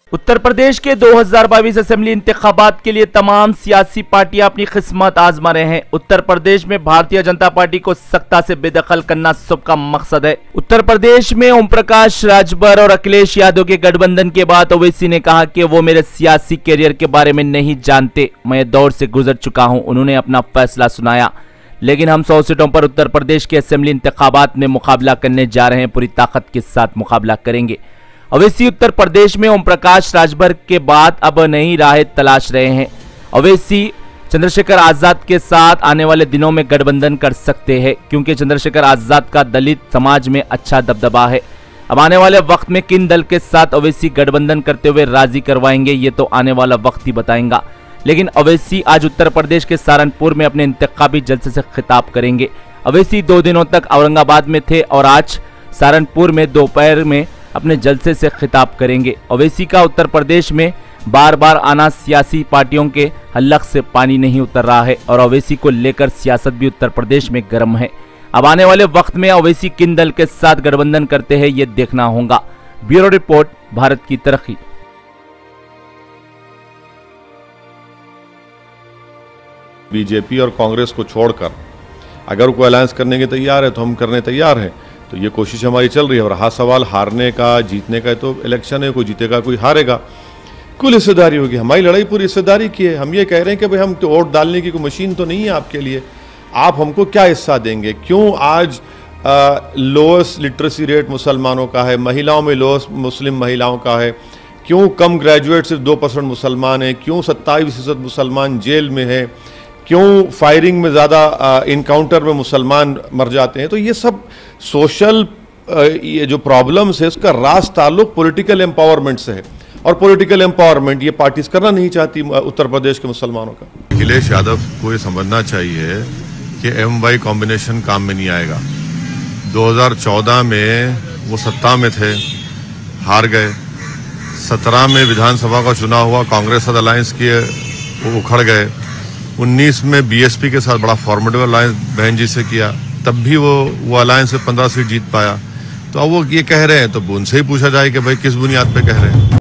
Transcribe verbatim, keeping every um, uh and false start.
उत्तर प्रदेश के दो हज़ार बाईस असेंबली इंतखाबात के लिए तमाम सियासी पार्टियां अपनी किस्मत आजमा रहे हैं। उत्तर प्रदेश में भारतीय जनता पार्टी को सत्ता से बेदखल करना सबका मकसद है। उत्तर प्रदेश में ओम प्रकाश राजभर और अखिलेश यादव के गठबंधन के बाद ओवैसी ने कहा कि वो मेरे सियासी कैरियर के बारे में नहीं जानते, मैं दौर से गुजर चुका हूं। उन्होंने अपना फैसला सुनाया, लेकिन हम सौ सीटों पर उत्तर प्रदेश के असेंबली इंतखाबात में मुकाबला करने जा रहे हैं, पूरी ताकत के साथ मुकाबला करेंगे। ओवैसी उत्तर प्रदेश में ओम प्रकाश राजभर के बाद अब नई राहें तलाश रहे हैं। ओवैसी चंद्रशेखर आजाद के साथ आने वाले दिनों में गठबंधन कर सकते हैं, क्योंकि चंद्रशेखर आजाद का दलित समाज में अच्छा दबदबा है। अब आने वाले वक्त में किन दल के साथ ओवैसी गठबंधन करते हुए राजी करवाएंगे, ये तो आने वाला वक्त ही बताएगा। लेकिन ओवैसी आज उत्तर प्रदेश के सहारनपुर में अपने इंतखाबी जलसे से खिताब करेंगे। ओवैसी दो दिनों तक औरंगाबाद में थे और आज सहारनपुर में दोपहर में अपने जलसे से खिताब करेंगे। ओवैसी का उत्तर प्रदेश में बार बार आना सियासी पार्टियों के हलक से पानी नहीं उतर रहा है और ओवैसी को लेकर सियासत भी उत्तर प्रदेश में गर्म है। अब आने वाले वक्त में ओवैसी किन दल के साथ गठबंधन करते हैं, ये देखना होगा। ब्यूरो रिपोर्ट, भारत की तरक्की। बीजेपी और कांग्रेस को छोड़कर अगर कोई अलायंस करने के तैयार है तो हम करने तैयार हैं। तो ये कोशिश हमारी चल रही है। और हाँ, सवाल हारने का जीतने का, तो इलेक्शन है, कोई जीतेगा कोई हारेगा, कुल हिस्सेदारी होगी। हमारी लड़ाई पूरी हिस्सेदारी की है। हम ये कह रहे हैं कि भाई हम तो वोट डालने की कोई मशीन तो नहीं है आपके लिए, आप हमको क्या हिस्सा देंगे। क्यों आज लोएस्ट लिटरेसी रेट मुसलमानों का है, महिलाओं में लोएस्ट मुस्लिम महिलाओं का है, क्यों कम ग्रेजुएट सिर्फ दो परसेंट मुसलमान है, क्यों सत्ताईस फीसद मुसलमान जेल में है, क्यों फायरिंग में ज़्यादा इनकाउंटर में मुसलमान मर जाते हैं। तो ये सब सोशल ये जो प्रॉब्लम्स है, उसका रास ताल्लुक पॉलिटिकल एम्पावरमेंट से है। और पॉलिटिकल एम्पावरमेंट ये पार्टीज करना नहीं चाहती उत्तर प्रदेश के मुसलमानों का। अखिलेश यादव को ये समझना चाहिए कि एम वाई कॉम्बिनेशन काम में नहीं आएगा। दो हज़ार चौदह में वो सत्ता में थे, हार गए। सत्रह में विधानसभा का चुनाव हुआ, कांग्रेस साथ अलायंस किए, वो उखड़ गए। उन्नीस में बीएसपी के साथ बड़ा फॉर्मेडेबल अलायंस बहन जी से किया, तब भी वो वो अलायंस से पंद्रह सीट जीत पाया। तो अब वो ये कह रहे हैं तो उनसे ही पूछा जाए कि भाई किस बुनियाद पे कह रहे हैं।